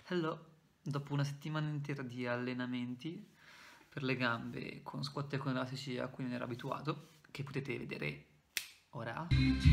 Hello, dopo una settimana intera di allenamenti per le gambe con squat e con elastici a cui non ero abituato, che potete vedere ora.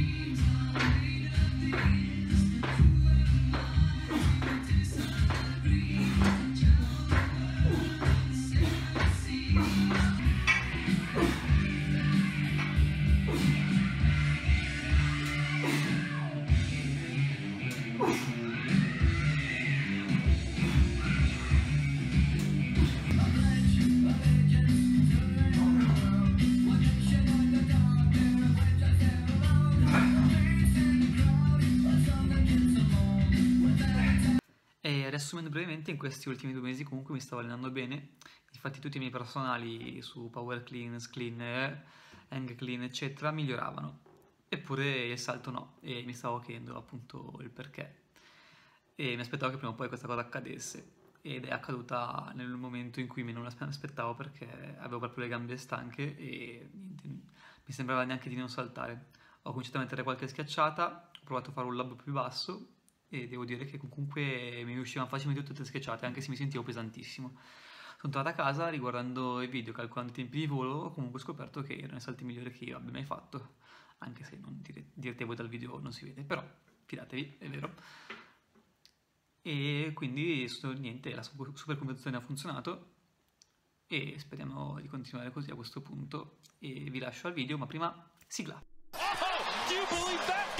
E riassumendo brevemente, in questi ultimi 2 mesi comunque mi stavo allenando bene, infatti tutti i miei personali su Power Clean, Clean, Hang Clean eccetera miglioravano, eppure il salto no, e mi stavo chiedendo appunto il perché, e mi aspettavo che prima o poi questa cosa accadesse, ed è accaduta nel momento in cui me non l'aspettavo perché avevo proprio le gambe stanche e niente, mi sembrava neanche di non saltare. Ho cominciato a mettere qualche schiacciata, ho provato a fare un lob più basso e devo dire che comunque mi uscivano facilmente tutte le schiacciate, anche se mi sentivo pesantissimo. Sono tornato a casa, riguardando i video, calcolando i tempi di volo, ho comunque scoperto che erano i salti migliori che io abbia mai fatto, anche se non direte voi dal video non si vede, però fidatevi, è vero. E quindi niente, la super conversazione ha funzionato e speriamo di continuare così a questo punto, e vi lascio al video, ma prima sigla. Oh, do you believe that?